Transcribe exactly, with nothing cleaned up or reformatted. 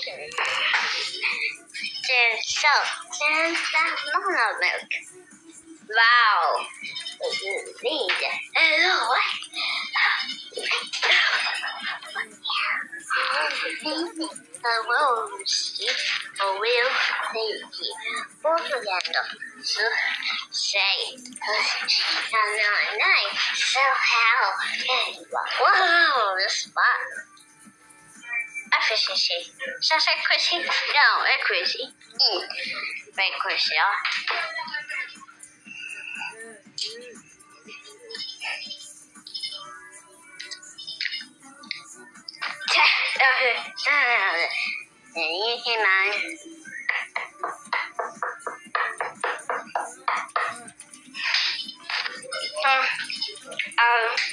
So, and that's not enough milk. Wow. Need. Hello. I will see. I will see. Both of them. So, say. And now, night. So, how? Whoa, this fun. Efficiency. Sounds like Chrissy. No, it's Chrissy. Mm. Very Chrissy, huh? You can mind. Um, um,